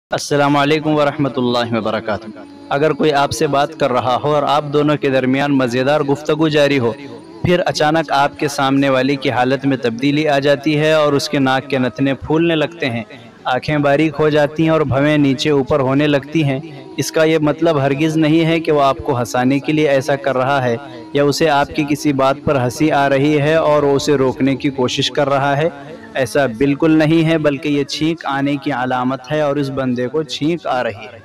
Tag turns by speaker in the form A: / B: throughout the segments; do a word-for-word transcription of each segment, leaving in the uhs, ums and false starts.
A: अस्सलाम वालेकुम वरहमतुल्लाहि वबरकातुहू। अगर कोई आपसे बात कर रहा हो और आप दोनों के दरमियान मज़ेदार गुफ्तगू जारी हो, फिर अचानक आपके सामने वाली की हालत में तब्दीली आ जाती है और उसके नाक के नथने फूलने लगते हैं, आंखें बारीक हो जाती हैं और भवें नीचे ऊपर होने लगती हैं, इसका ये मतलब हरगिज़ नहीं है कि वह आपको हंसाने के लिए ऐसा कर रहा है या उसे आपकी किसी बात पर हंसी आ रही है और वो उसे रोकने की कोशिश कर रहा है। ऐसा बिल्कुल नहीं है, बल्कि ये छींक आने की अलामत है और इस बंदे को छींक आ रही है।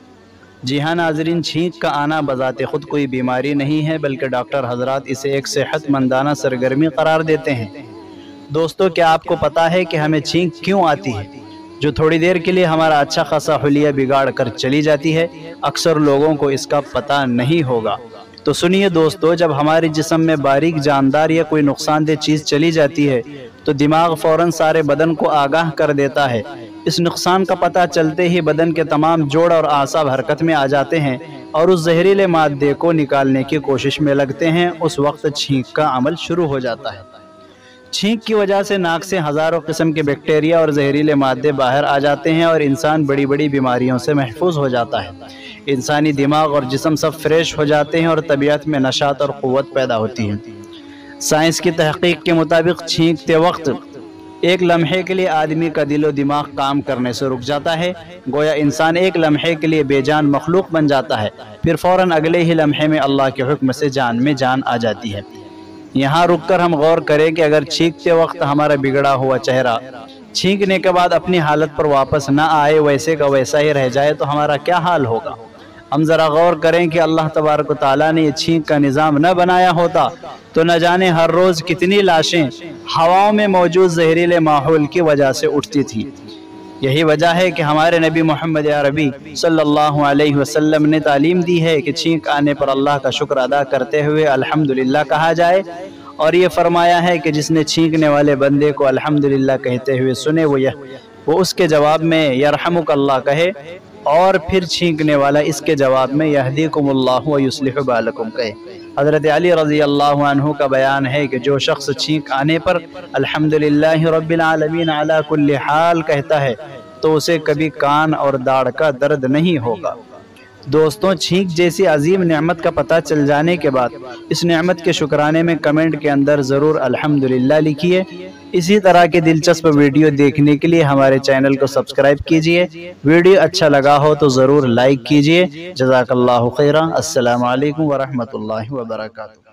A: जी हाँ नाज़रीन, छींक का आना बज़ाते ख़ुद कोई बीमारी नहीं है, बल्कि डॉक्टर हजरात इसे एक सेहतमंदाना सरगर्मी करार देते हैं। दोस्तों, क्या आपको पता है कि हमें छींक क्यों आती है, जो थोड़ी देर के लिए हमारा अच्छा खासा हुलिया बिगाड़ कर चली जाती है? अक्सर लोगों को इसका पता नहीं होगा। तो सुनिए दोस्तों, जब हमारे जिस्म में बारीक, जानदार या कोई नुकसानदेह चीज़ चली जाती है तो दिमाग फ़ौरन सारे बदन को आगाह कर देता है। इस नुकसान का पता चलते ही बदन के तमाम जोड़ और आसाब हरकत में आ जाते हैं और उस जहरीले मादे को निकालने की कोशिश में लगते हैं। उस वक्त छींक का अमल शुरू हो जाता है। छींक की वजह से नाक से हज़ारों किस्म के बैक्टीरिया और जहरीले मादे बाहर आ जाते हैं और इंसान बड़ी बड़ी बीमारियों से महफूज हो जाता है। इंसानी दिमाग और जिस्म सब फ्रेश हो जाते हैं और तबीयत में नशात और क़ुव्वत पैदा होती है। साइंस की तहक़ीक़ के मुताबिक छींकते वक्त एक लम्हे के लिए आदमी का दिलो दिमाग काम करने से रुक जाता है, गोया इंसान एक लम्हे के लिए बेजान मखलूक बन जाता है, फिर फ़ौरन अगले ही लम्हे में अल्लाह के हुक्म से जान में जान आ जाती है। यहाँ रुक कर हम गौर करें कि अगर छींकते वक्त हमारा बिगड़ा हुआ चेहरा छींकने के बाद अपनी हालत पर वापस न आए, वैसे का वैसा ही रह जाए, तो हमारा क्या हाल होगा। हम ज़रा गौर करें कि अल्लाह तबारक व तआला ने ये छींक का निज़ाम न बनाया होता तो न जाने हर रोज़ कितनी लाशें हवाओं में मौजूद जहरीले माहौल की वजह से उठती थी। यही वजह है कि हमारे नबी मोहम्मद अरबी सल्लल्लाहु अलैहि वसल्लम ने तालीम दी है कि छींक आने पर अल्लाह का शुक्र अदा करते हुए अल्हम्दुलिल्लाह कहा जाए, और ये फरमाया है कि जिसने छींकने वाले बंदे को अल्हम्दुलिल्लाह कहते हुए सुने वो यह वो उसके जवाब में यरहमुकल्लाह कहे, और फिर छींकने वाला इसके जवाब में यहदीकुमुल्लाहु व युस्लिहु बालकुम कहे। हज़रत अली रज़ी अल्लाहु अन्हु का बयान है कि जो शख्स छींक आने पर अल्हम्दुलिल्लाहि रब्बिल आलमीन अला कुल्ली हाल कहता है तो उसे कभी कान और दाढ़ का दर्द नहीं होगा। दोस्तों, छींक जैसी अजीम नेमत का पता चल जाने के बाद इस नेमत के शुक्राने में कमेंट के अंदर ज़रूर अल्हम्दुलिल्लाह लिखिए। इसी तरह के दिलचस्प वीडियो देखने के लिए हमारे चैनल को सब्सक्राइब कीजिए। वीडियो अच्छा लगा हो तो ज़रूर लाइक कीजिए। जज़ाकल्लाहु खैरा। अस्सलामु अलैकुम वरहमतुल्लाहि वबरकातुहू।